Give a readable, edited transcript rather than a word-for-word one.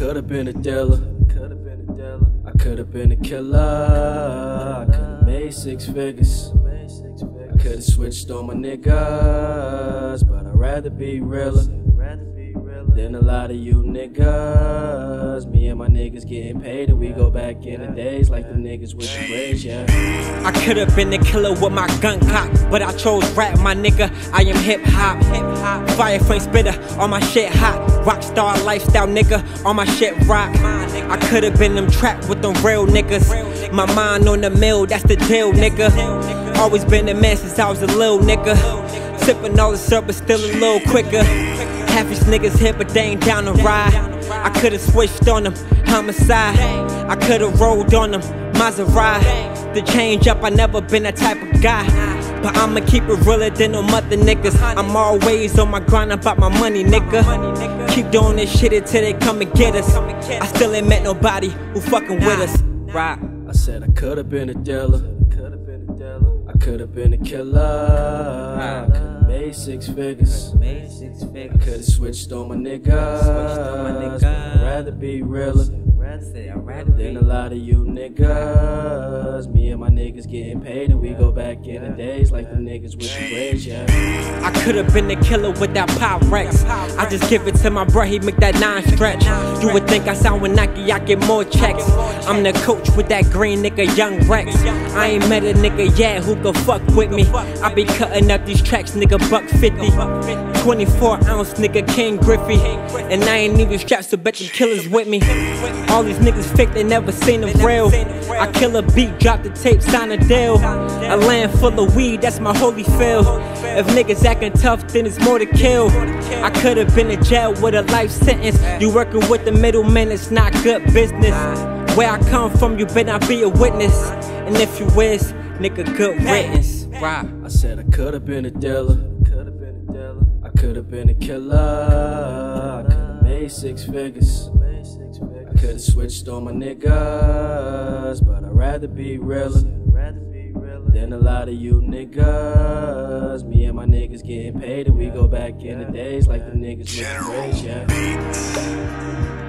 could've been a dealer. I could've been a killer. I could've made 6 figures. I could've switched on my niggas, but I'd rather be realer than a lot of you niggas. Me and my niggas getting paid, and we go back in the days like the niggas with the braids, yeah. I could've been the killer with my gun cock, but I chose rap, my nigga. I am hip hop. Fireframe spitter, all my shit hot. Rockstar lifestyle, nigga, all my shit rock. I could've been them trapped with them real niggas. My mind on the mill, that's the deal, nigga. Always been the man since I was a little nigga. Sippin' all the syrup, but still a little quicker. Half these niggas hit, but they ain't down to ride. I could've switched on them, homicide. I could've rolled on them, Maserati. To change up, I never been that type of guy. But I'ma keep it realer than them other niggas. I'm always on my grind about my money, nigga. Keep doing this shit until they come and get us. I still ain't met nobody who fucking with us. Right. I said I could've been a dealer. I could've been a killer. I could've made 6 figures. I could've switched on my niggas, but I'd rather be realer than a lot of you niggas. Me and my niggas getting paid, and we go back in the days like the niggas with the braids, yeah. I could've been the killer with that Pyrex. I just give it to my bro, he make that 9 stretch. You would think I sound with Nike, I get more checks. I'm the coach with that green nigga, Young Rex. I ain't met a nigga yet who could fuck with me. I be cutting up these tracks, nigga, $150. 24-ounce nigga, King Griffey. And I ain't even strapped, so bet the killers with me. All these niggas fake, they never seen the real. I kill a beat, drop the tape, sign a deal. A land full of weed, that's my holy field. If niggas acting tough, then it's more to kill. I could've been in jail with a life sentence. You working with the middleman, it's not good business. Where I come from, you better not be a witness. And if you is, nigga, good riddance. Right. I said I could've been a dealer. I could've been a killer. I could've made 6 figures. I could've switched on my niggas, but I'd rather be realer than a lot of you niggas. Me and my niggas getting paid, and we go back in the days like the niggas with the braids, yeah.